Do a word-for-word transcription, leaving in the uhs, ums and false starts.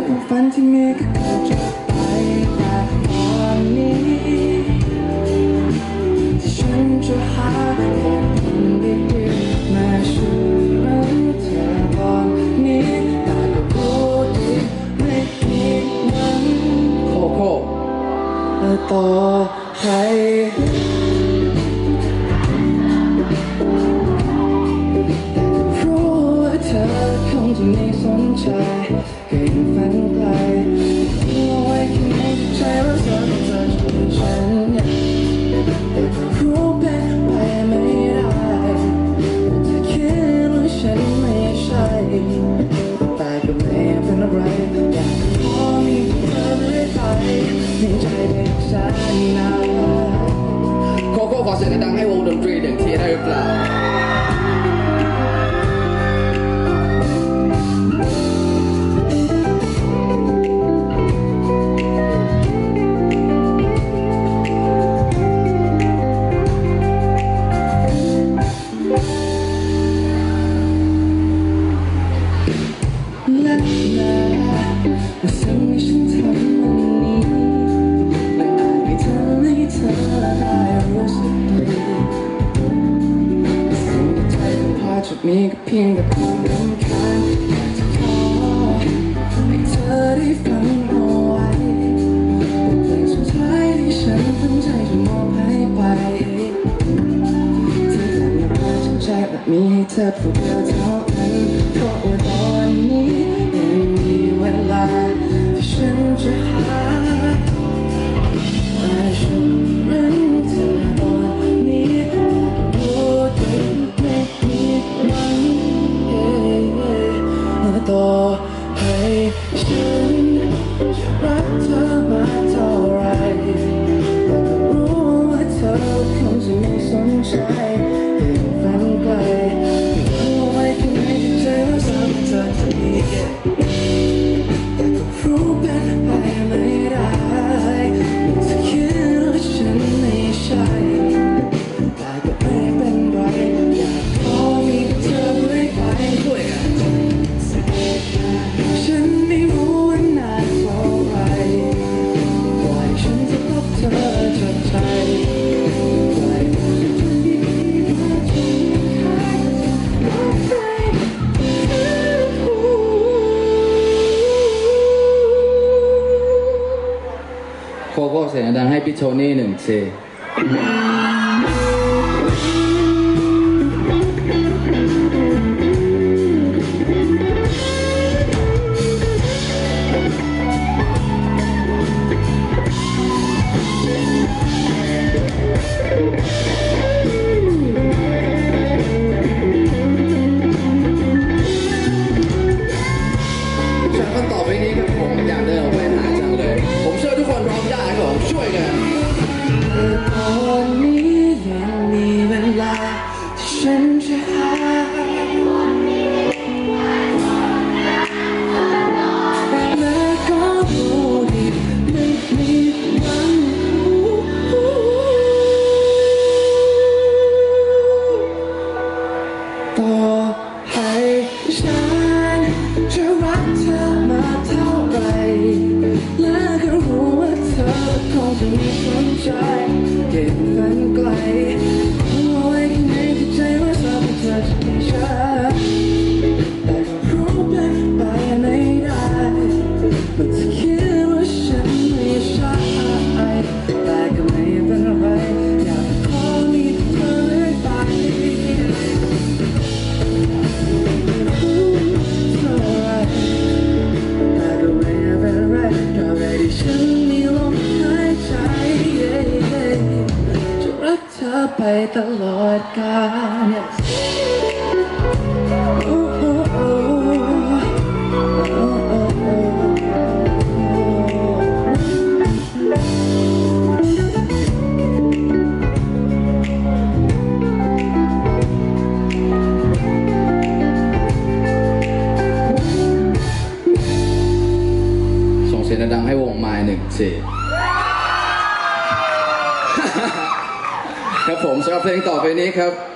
ความฝันที่มีก็คือจะไปแต่ตอนนี้ที่ฉันจะหาเหตุผลดีๆมาช่วยรักเธอตอนนี้แต่ก็รู้ดีไม่มีวันโคโค่ต่อให้ที่ไม่สนใจก็ยังฝันไกลทิ้งเอาไว้แค่ในใจว่าเธอเธอจะเป็นฉันแต่ก็รู้เป็นไปไม่ได้เธอคิดว่าฉันไม่ใช่แต่ก็ไม่เป็นอะไรอยากขอมีเธอเรื่อยไปในใจเป็นฉันนะโคโค่ขอเสียงดังให้วงดนตรีหนึ่งทีได้หรือเปล่ามีก็เพียงแต่ความรำคาญอยากจะขอให้เธอได้ฟังเอาไว้บทเพลงสุดท้ายที่ฉันตั้งใจจะมอบให้ไปที่แต่งมาจากใจแบบมีให้เธอผู้เดียวเท่านั้นเพราะว่าตอนนี้ยังมีเวลาที่ฉันจะหาแต่ฉันรักเธอตอนนี้รู้ดีไม่มีต่อให้ฉันจะรักเธอมาเท่าไรแต่ก็รู้ว่าเธอคงจะไม่สนใจยังฝันไกลยังเอาไว้แค่ในใจว่าสักเธอจะมีแต่ก็รู้เป็นไปไม่ได้เธอคิดว่าฉันไม่ใช่แต่ก็ไม่เป็นไรอยากขอมีเธอเรื่อยไปด้วยกันฉันไม่รู้ว่านานเท่าไรปล่อยฉันจะพบเธอจากใจปล่อยฉันจะมีว่าฉันหายรักใจโคโค่เสียงดังให้พี่โทนี่หนึ่งทีฉันจะหาและก็รู้ดีไม่มีวันต่อให้ฉันจะรักเธอมาเท่าไรและก็รู้ว่าเธอคงจะไม่สนใจเก็บฝันไกลเธอจะไม่ใช่แต่ก็รู้เป็นไปไม่ได้มันจะคิดว่าฉันไม่ใช่แต่ก็ไม่เป็นไรอยากขอมีเธอเรื่อยไปเท่าไรแต่ก็ไม่เป็นไรตราบใดที่ฉันมีลมหายใจจะรักเธอไปตลอดกาลเสียงดังให้วงไม้หนึ่งสิครับผมสำหรับเพลงต่อไปนี้ครับ